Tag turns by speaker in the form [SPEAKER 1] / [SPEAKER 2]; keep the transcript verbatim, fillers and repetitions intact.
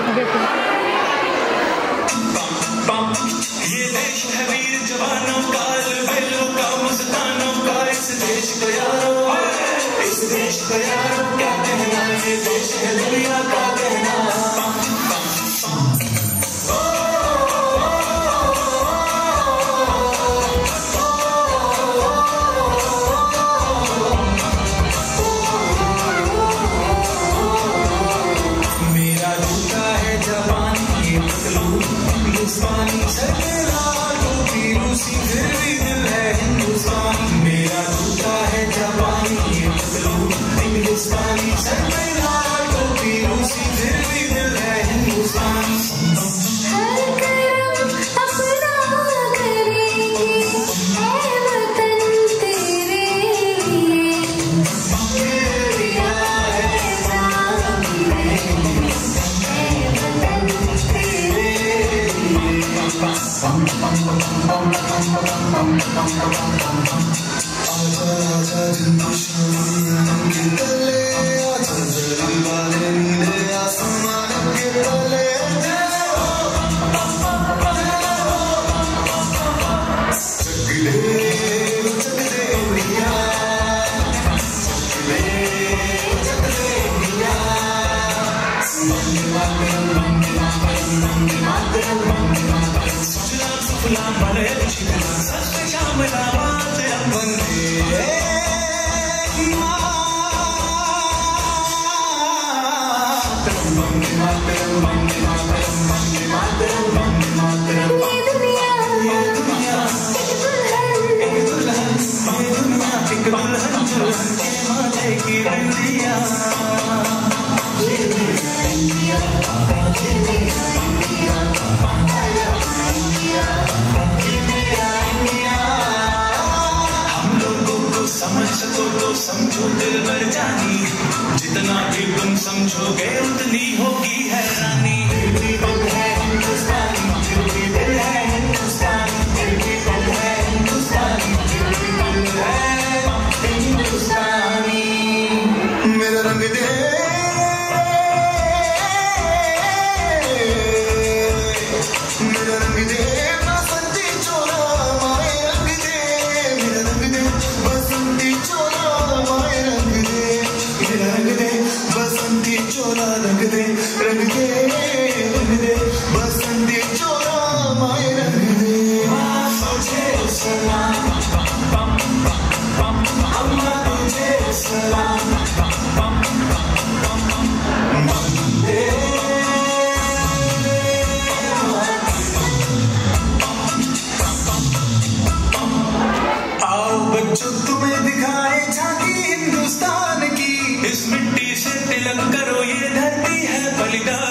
[SPEAKER 1] ये देश है वीर जवानों का, बेलों का, मुस्कानों का, इस देश को यारो, इस देश को यारो क्या कहना, ये देश है दुनिया का कहना। मेरा जूता है जापान, ये पतलून हिंदुस्तानी, शर्मिला टोपी रूसी, फिर भी दिल है हिंदुस्तानी। मेरा जूता है जापानी, ये पतलून हिंदुस्तानी, शर्मिला टोपी रूसी, फिर भी दिल है हिंदुस्तानी।
[SPEAKER 2] हर करम अपना करेंगे, ऐ वतन तेरे लिए, दिया है जान देंगे, ऐ वतन तेरे लिए।
[SPEAKER 1] आजा आजा जिंदू शाम के तले, आजा जरी वाले नीले आसमान के तले। चकले चकले इंडिया, चकले चकले इंडिया, वंदे मातरम वंदे मातरम वंदे मातरम वंदे मातरम। सुजलाम सुफलाम मलयजशीतलाम, सस्ते श्यामलां मातरम वंदे मातरम, वंदे मातरम वंदे मातरम वंदे मातरम वंदे मातरम।
[SPEAKER 2] ये दुनिया
[SPEAKER 1] ये दुनिया
[SPEAKER 2] एक दुल्हन,
[SPEAKER 1] ये दुनिया एक दुल्हन, दुल्हन के माथे की बिंदिया।
[SPEAKER 2] ये मेरा इंडिया, ये मेरा इंडिया, इंडिया,
[SPEAKER 1] ये मेरा इंडिया। हम लोगों को समझ सको तो समझो दिल भर जानी, जितना भी तुम समझोगे उतनी होगी हैरानी। दिल भी दिल है हिंदुस्तानी, दिल भी दिल है हिंदुस्तानी, दिल भी दिल है हिंदुस्तानी, दिल भी दिल है हिंदुस्तानी। मेरा रंग दे, मेरा रंग दे बसंती चोला, माए रंग दे, मेरा रंग दे बसंती चोला, माए रंग दे, मेरा रंग दे बसंती चोला, रंग दे रंग दे रंग दे बसंती चोला, माए रंग दे। तुझे सलाम, अम्मा तुझे सलाम, वंदे आओ बच्चों तुम्हें दिखाए झांकी हिंदुस्तान की, इस मिट्टी से तिलक करो, ये धरती है बलिदान